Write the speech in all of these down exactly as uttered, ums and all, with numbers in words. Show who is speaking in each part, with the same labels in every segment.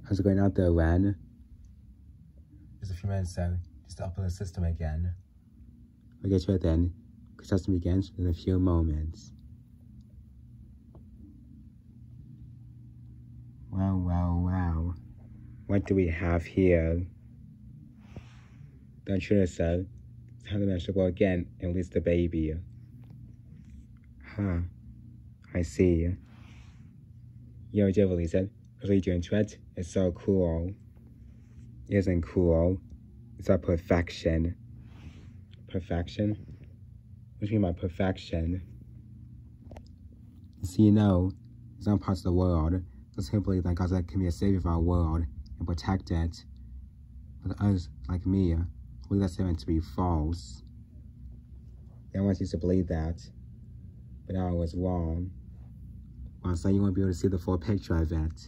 Speaker 1: How's it going out there, Ren? Just a few minutes so just to upload the system again. I'll get to it then. Construction begins in a few moments. Wow, wow, wow. What do we have here? The intruder said, it's how the man should go again and release the baby. Huh. I see. Yo, Jill released it. What are you doing to it? It's so cool. It isn't cool. It's about perfection. Perfection? What do you mean by perfection? So you know, in some parts of the world, those who believe that Godzilla can be a savior of our world and protect it. But others, like me, believe that statement to be false. They want you to believe that, but I was wrong. Well, so you won't be able to see the full picture of it.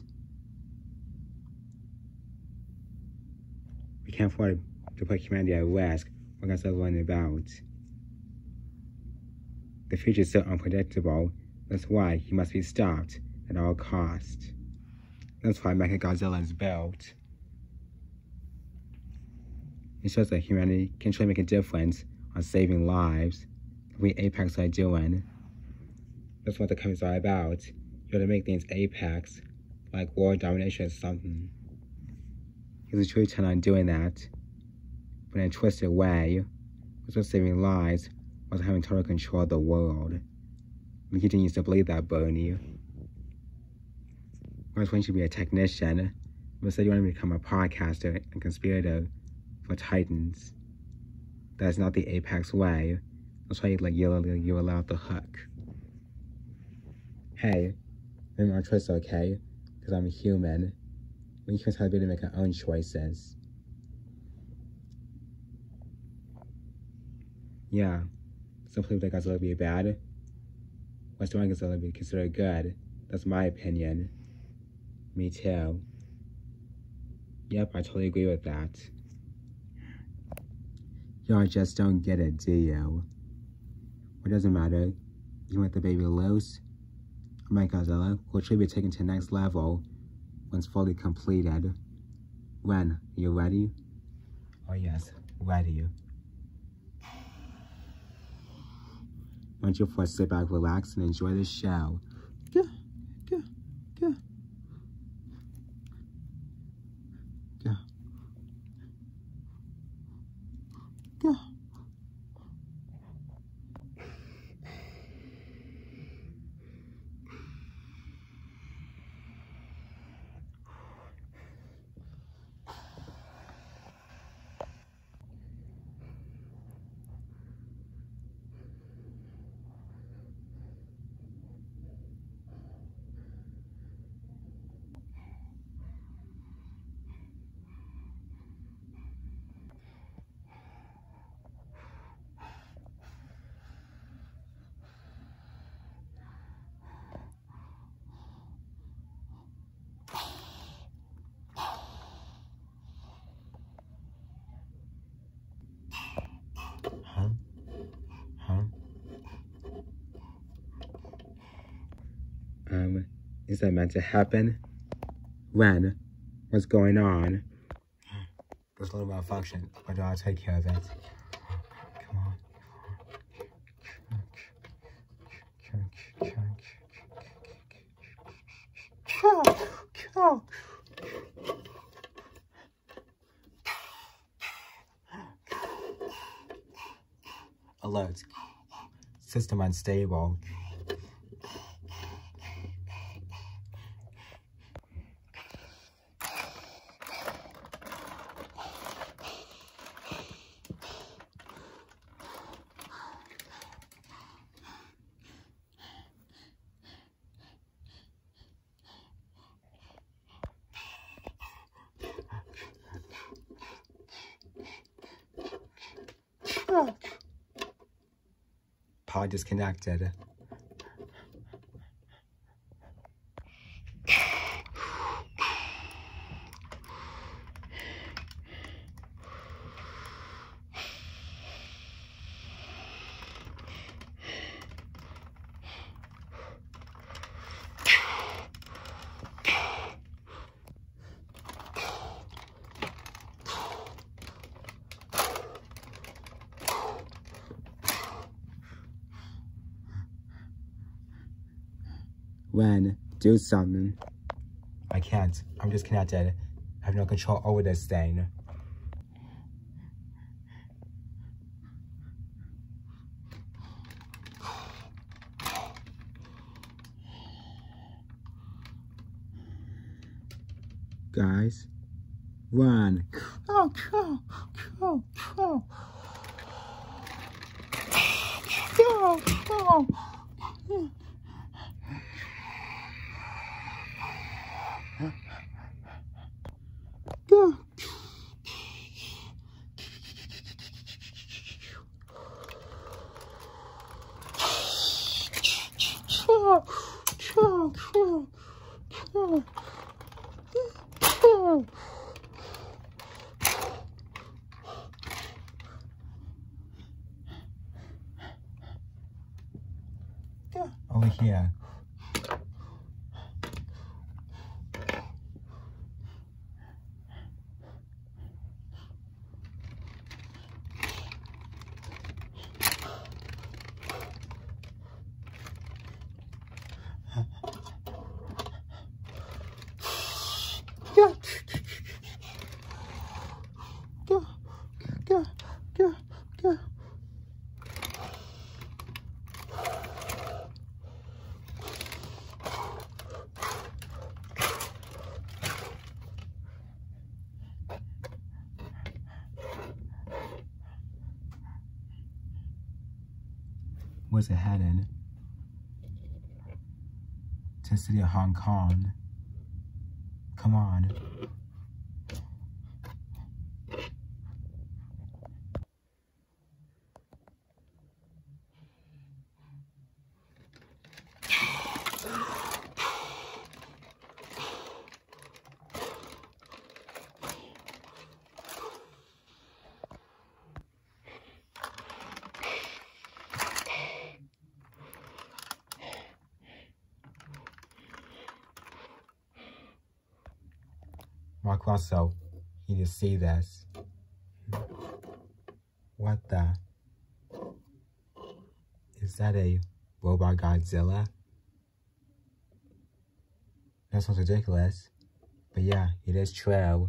Speaker 1: We can't afford to put humanity at risk when Godzilla's running about. The future is so unpredictable. That's why he must be stopped at all costs. That's why Mechagodzilla is built. It shows that humanity can try to make a difference on saving lives, like we Apex are doing. That's what the comics are about. You gotta make things Apex, like world domination or something. He's a true turn on doing that, but in a twisted way, was saving lives, was having total control of the world. And he continues to believe that, Bernie. Whereas when you should be a technician, but said you want to become a podcaster and conspirator for Titans. That's not the Apex way. That's why you like you you allow the hook. Hey, maybe my choice okay, because I'm a human. We humans have the ability to make our own choices. Yeah, some people think Godzilla be bad. What's doing Godzilla be considered good? That's my opinion. Me too. Yep, I totally agree with that. Y'all just don't get it, do you? It doesn't matter. You let the baby loose. My Godzilla will truly be taken to the next level once fully completed. Ren, are you ready? Oh yes, ready. Why don't you first sit back, relax, and enjoy the show. Go, go, go. Go. Go. Huh? Huh? Um, is that meant to happen? Ren, what's going on? There's a little malfunction, but I'll take care of it. Come on. Alert. System unstable. Pod disconnected. when do something. I can't. I'm disconnected. I have no control over this thing. Guys, run. Oh, go, go, go. Go, go. Go. Go, go, go, go. Go. Go. Over here. Go. Go. Go. Go. Go. Where's it headed? To the city of Hong Kong. Come on. Mark Russell, you need to see this. What the? Is that a robot Godzilla? That sounds ridiculous. But yeah, it is true.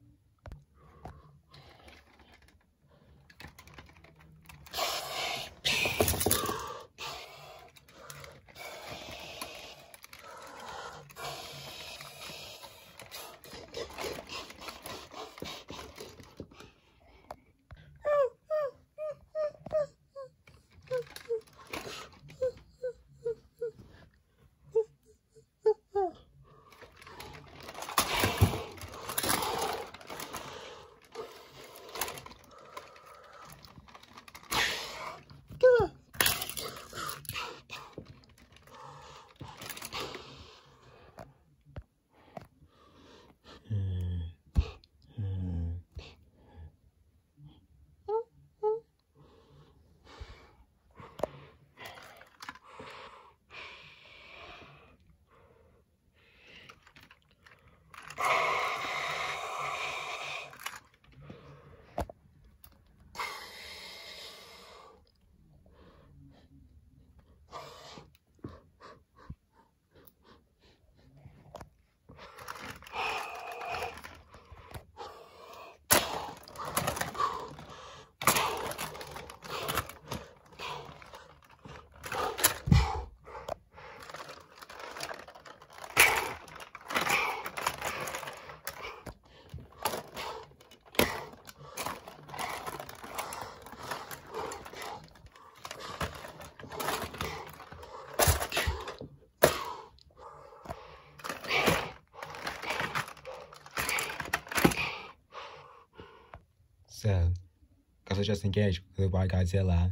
Speaker 1: So, guess I just engaged with the Godzilla.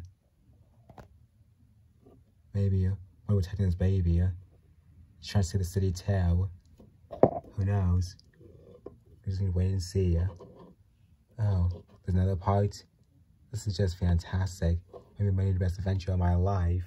Speaker 1: Maybe uh, we're protecting this baby. Uh, he's trying to see the city too. Who knows? We just need to wait and see. Uh. Oh, there's another part. This is just fantastic. Maybe maybe the best adventure of my life.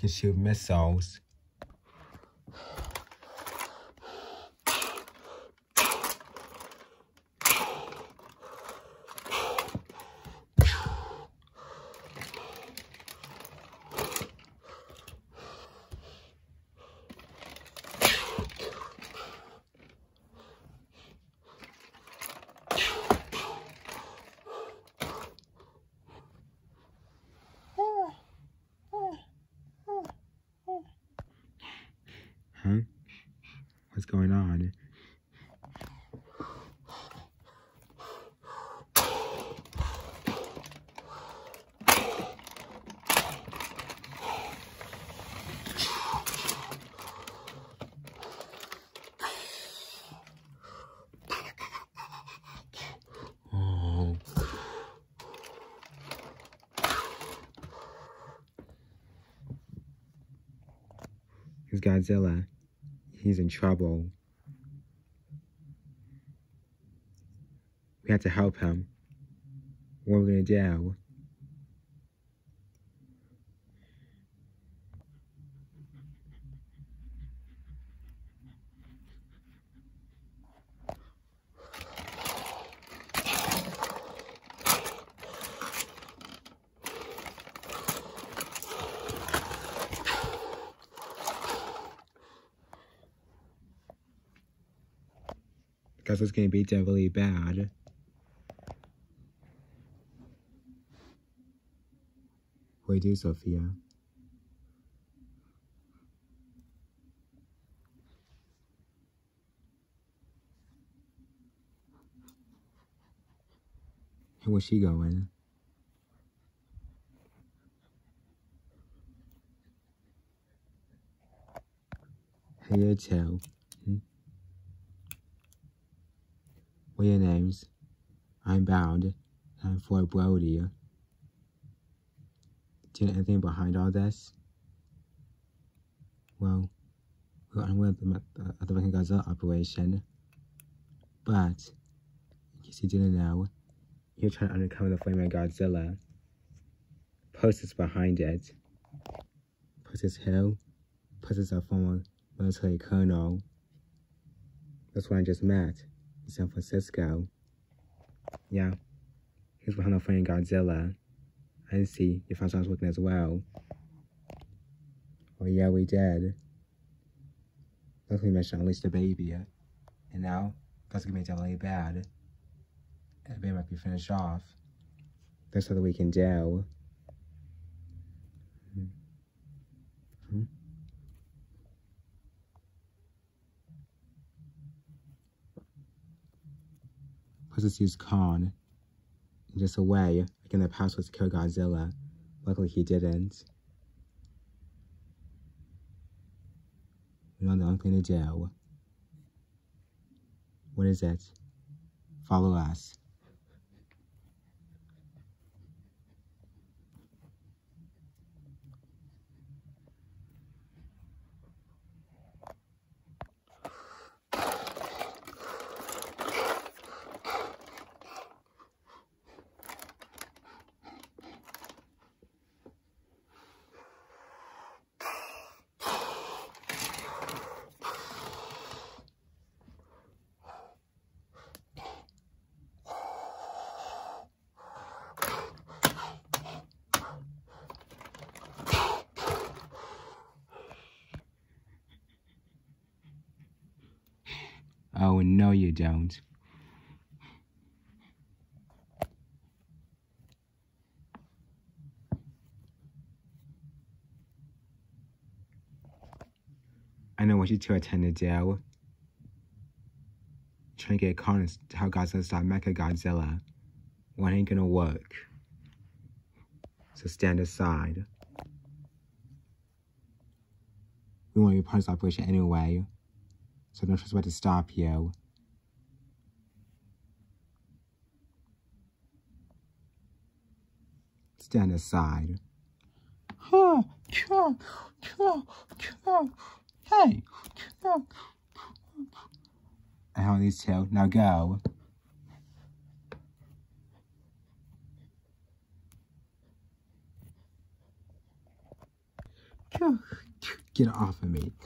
Speaker 1: can shoot missiles. Huh? What's going on? Oh. It's Godzilla. He's in trouble. We have to help him. What are we gonna do? Because it's gonna be done really bad. What do you do, Sophia? And where's she going? Hey, you too. Hmm? What are your names? I'm Bound. I'm Fort Brody. Do you know anything behind all this? Well, I'm with the, uh, the Godzilla operation. But, in case you didn't know, you're trying to uncover the flaming Godzilla. Post is behind it. Post is who? Post is a former military colonel. That's what I just met in San Francisco. Yeah, he's behind the flaming Godzilla. I see you found someone working as well. Oh yeah, we did. That's when we mentioned Unleash the Baby. And now, that's gonna be really bad. And the baby might be finished off. That's what we can do. Hmm? Let's use Khan. In just a way, like in the past was to kill Godzilla. Luckily he didn't. We know the only thing to do. What is it? Follow us. Oh, no you don't. I know what you two are trying to do. Trying to get Conan to tell Godzilla to stop Mecha Godzilla. Well, it ain't gonna work. So stand aside. We want to be part of this operation anyway. So don't trust what to stop you. Stand aside. Huh, come, come, come. Hey, come. I hold these two. Now go. Get off of me.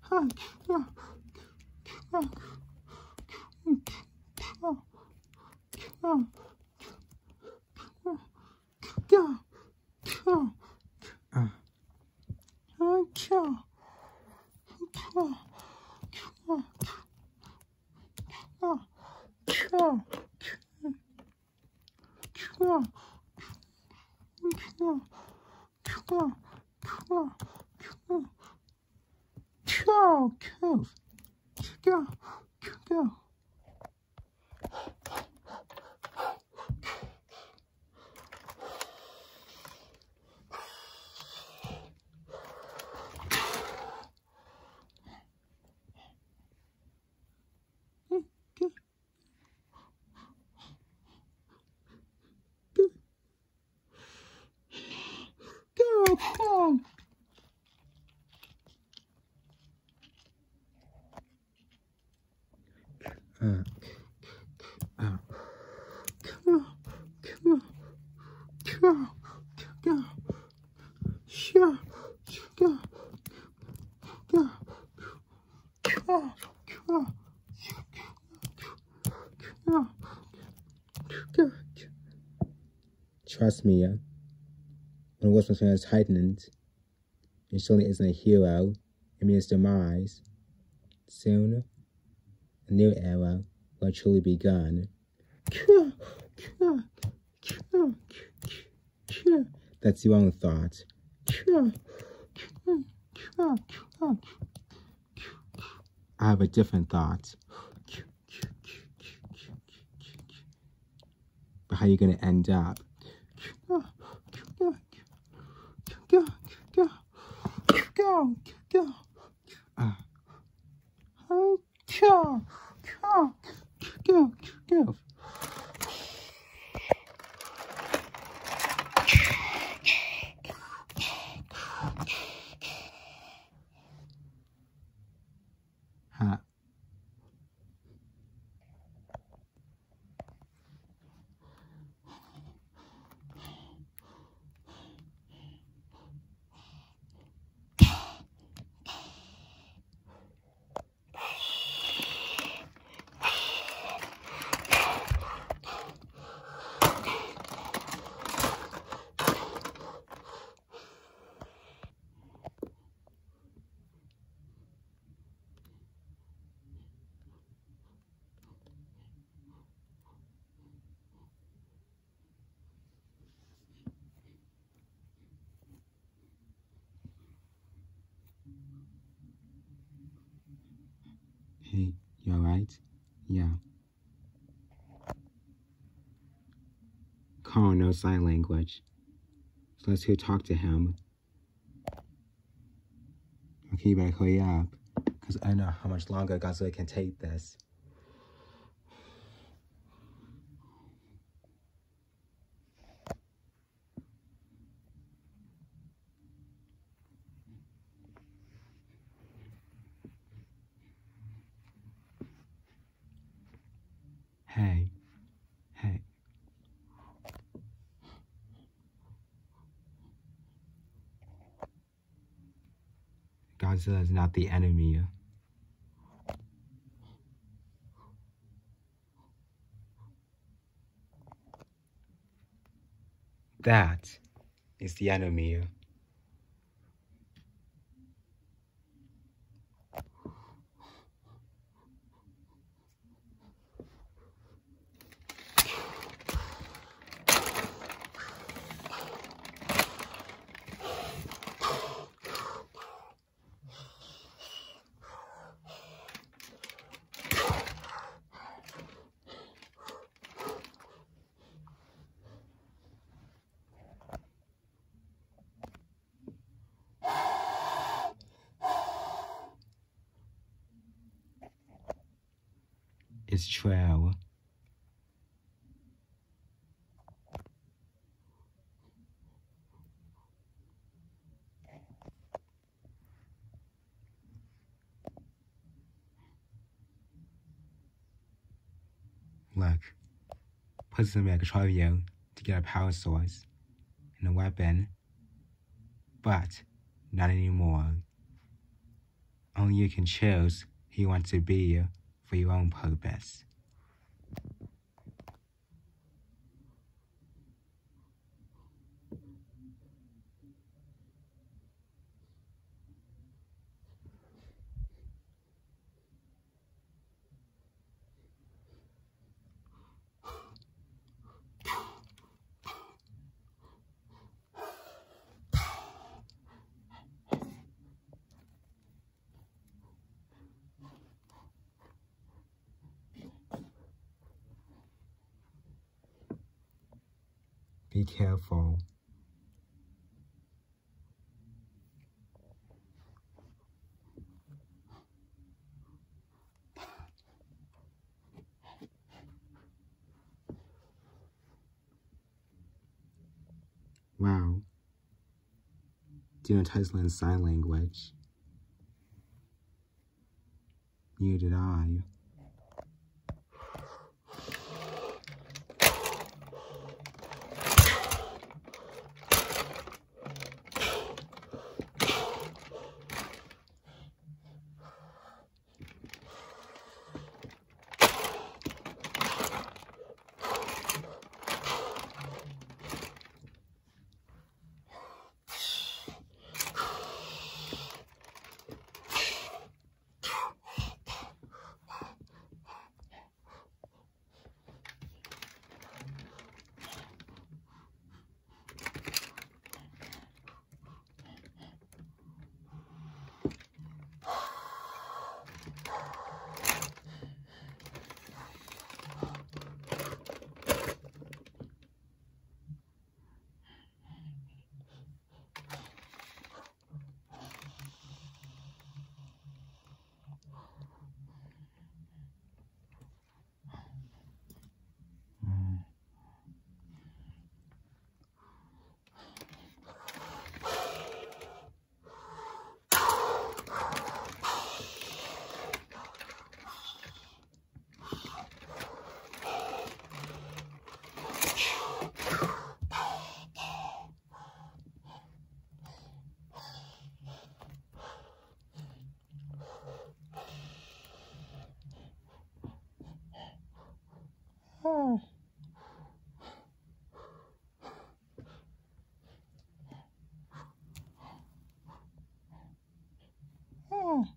Speaker 1: Go, go, go, go. Go, go. Uh, uh, come on, come on, go, go, sure, go, go, go, go, go, go. Trust me, yeah. When Wilson's fan is heightened, and surely isn't a hero, it means demise. Soon, a new era will truly begun. That's your own thought. I have a different thought. But how are you going to end up? Go, go, go, go, go. Uh. Go, go, go, go. Huh. Hey, you alright? Yeah. Carl knows sign language, so let's go talk to him. Okay, you better hurry up, because I don't know how much longer Godzilla can take this. Hey, hey. Godzilla is not the enemy. That is the enemy. It's true. Look, put something in control of you to get a power source and a weapon, but not anymore. Only you can choose who you want to be for your own purpose. Be careful. Wow. Do you know Thailand sign language? Neither did I. Oh. Oh.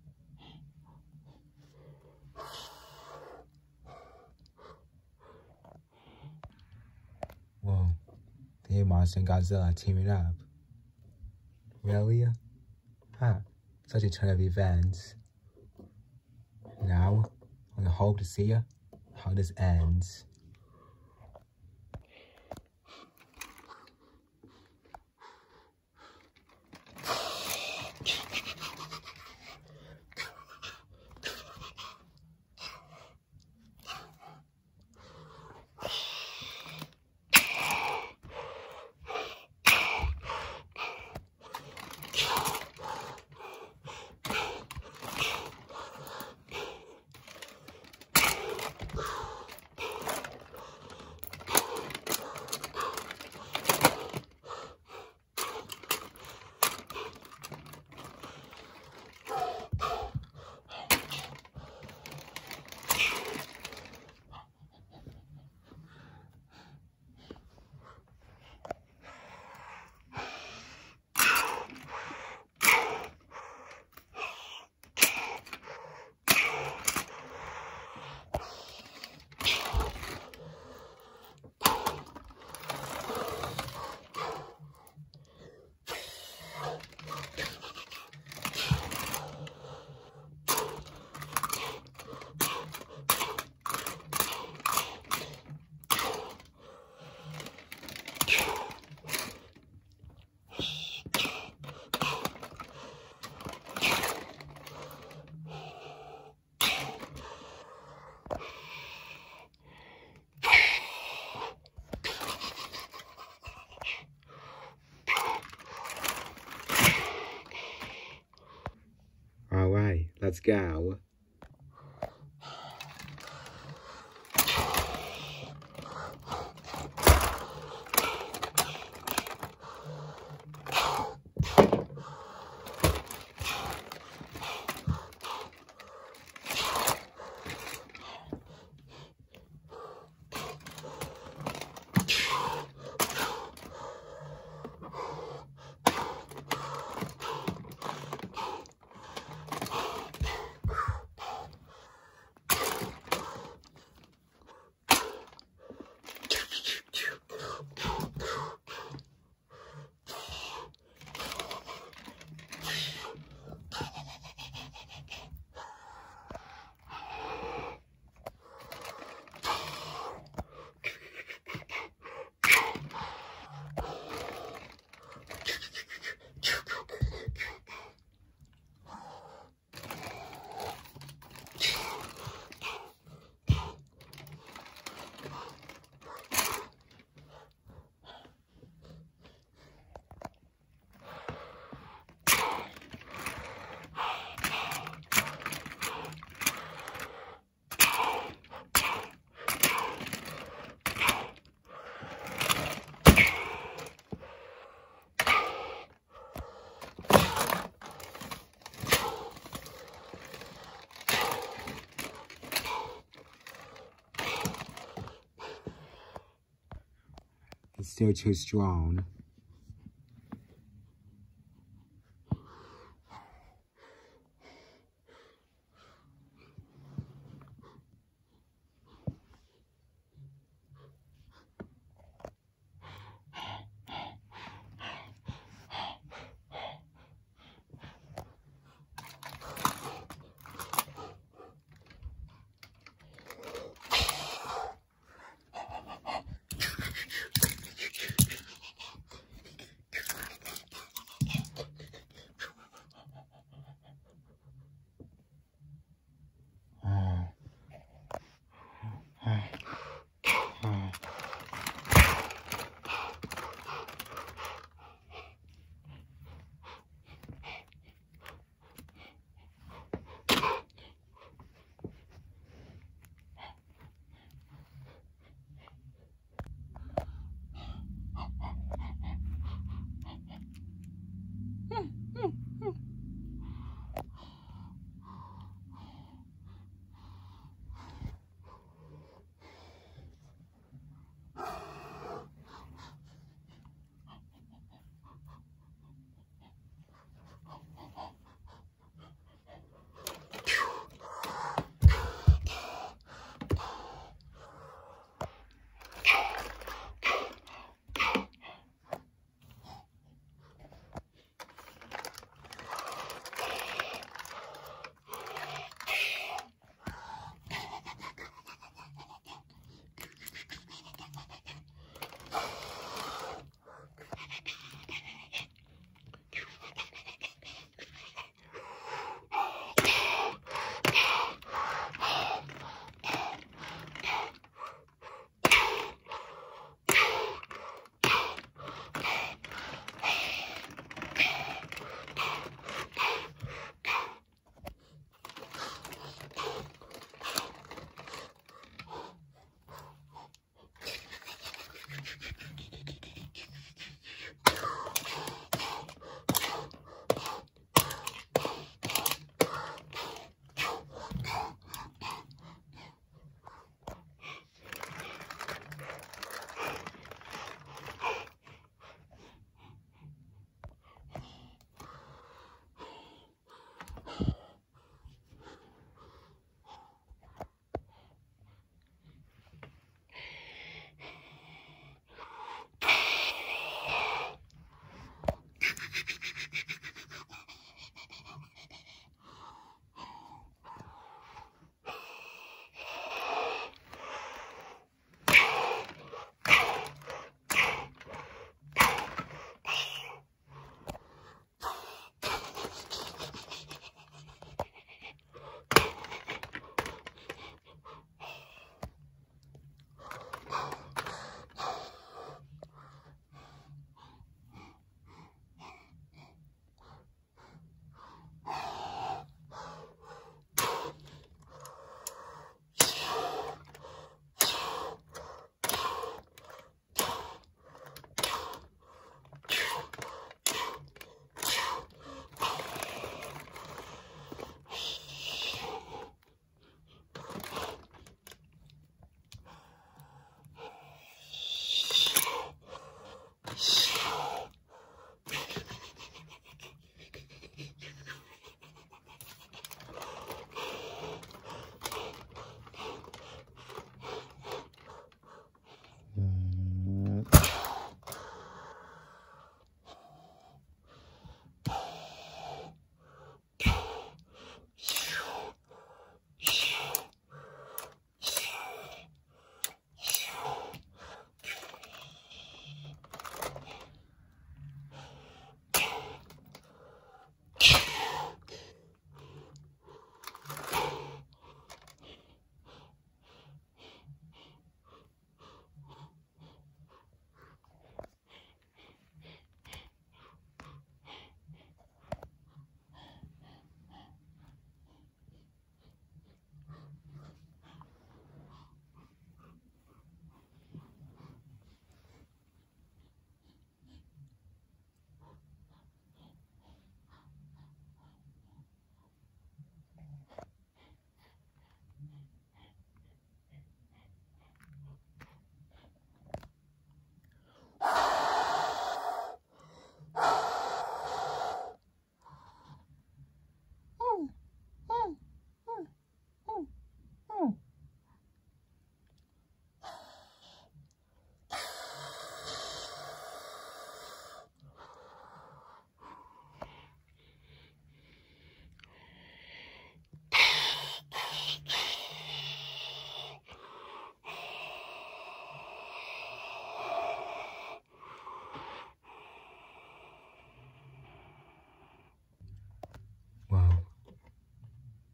Speaker 1: Whoa, the monster and Godzilla teaming up. Really? Huh, such a turn of events. Now, I hope to see how this ends. All right, let's go. It's still too strong.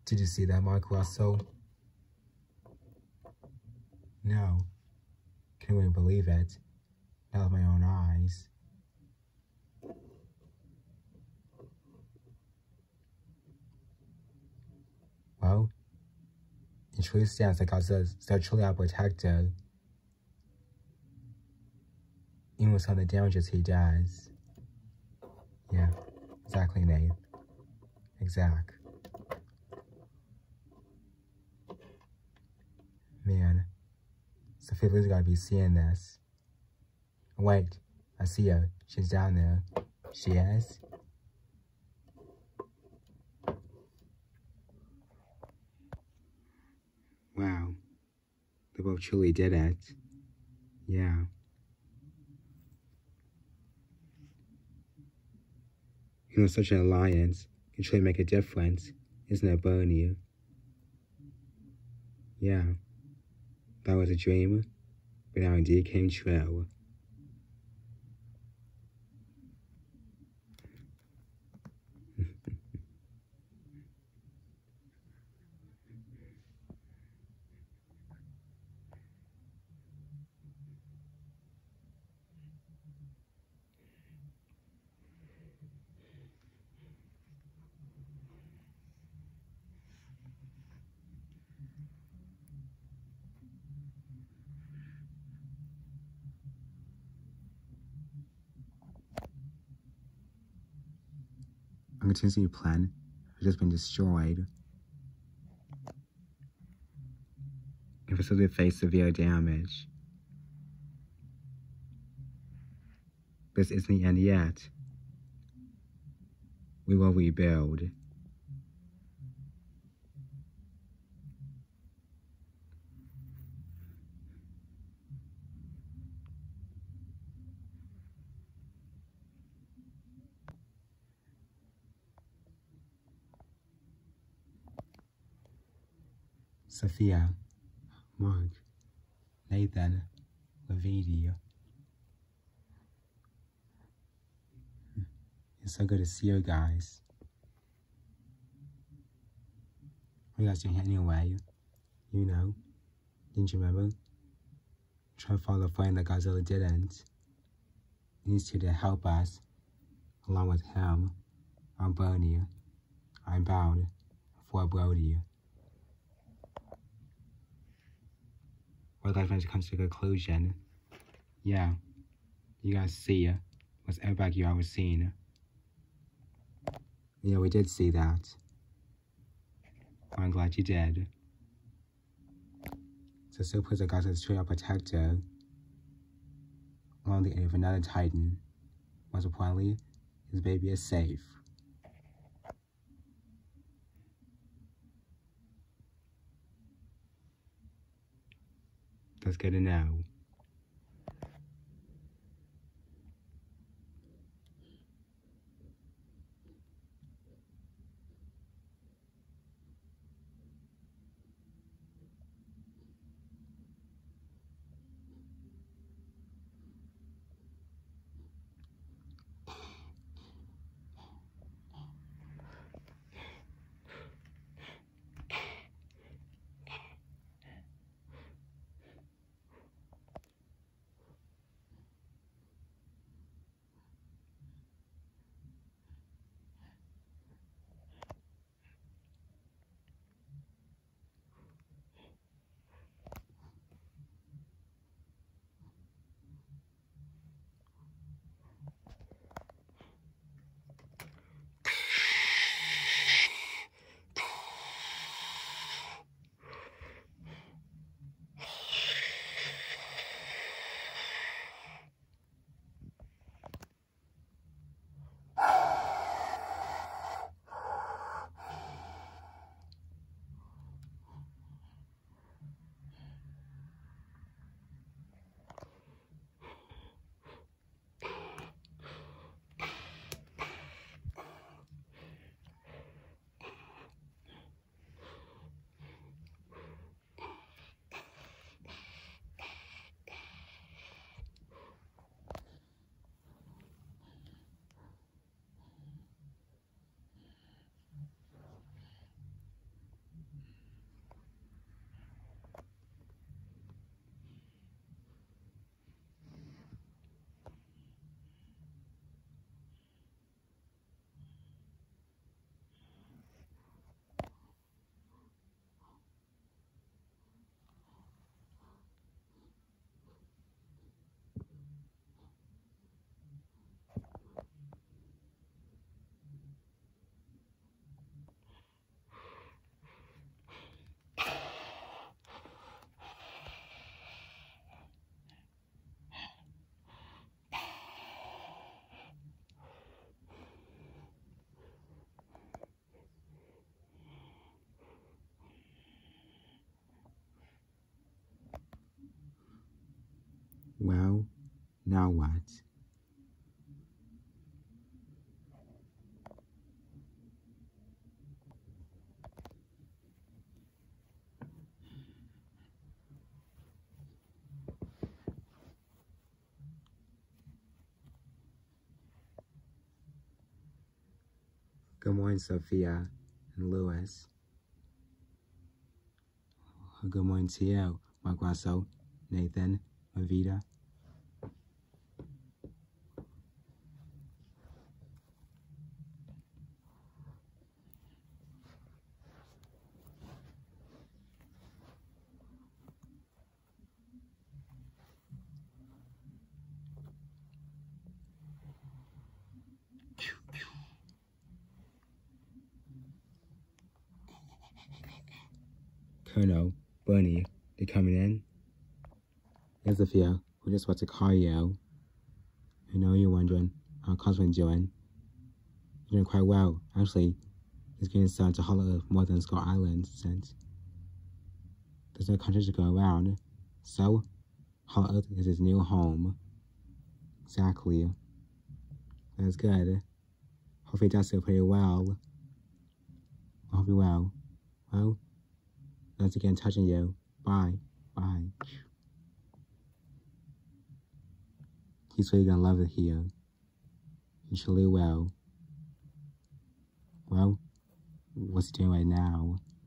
Speaker 1: Did you see that, Mark Russell? No. Can't really believe it. Not with my own eyes. Well, it truly stands like Godzilla is truly our protector. Even with some of the damages he does. Yeah, exactly, Nate. Exact. Man, Sophia Lou's gotta be seeing this. Wait, I see her. She's down there. She is? Wow. They both truly did it. Yeah. You know, such an alliance can truly make a difference, isn't it, Bernie? Yeah. That was a dream, but now indeed came true. A contingency plan has just been destroyed. The facility faced severe damage. This isn't the end yet. We will rebuild. Sophia, Mark, Nathan, Lavidi. It's so good to see you guys. What are you guys doing here anyway? You know, didn't you remember? Try to follow a friend that Godzilla didn't. He needs you to help us, along with him. I'm Bernie. I'm bound for Brody. We're guys going to come to a conclusion. Yeah, you guys see what's everybody you ever seen. Yeah, we did see that. I'm glad you did. So still puts a Godzilla straight up protector along the end of another Titan. Most importantly, his baby is safe. That's good to know. Well, now what? Good morning, Sophia and Louis. Good morning to you, Marguaso, Nathan, Mavita. Colonel, Bunny, they coming in? Yes, Sophia, we just want to call you. I know you're wondering how Cosman doing. You're doing quite well. Actually, he's getting sent to Hollow more than Skull Island since there's no country to go around. So, Hollow Earth is his new home. Exactly. That's good. Hopefully that's still pretty well. I hope you're well. Well, let's again touching you. Bye. Bye. He's really gonna love it here. He's really well. Well, what's he doing right now?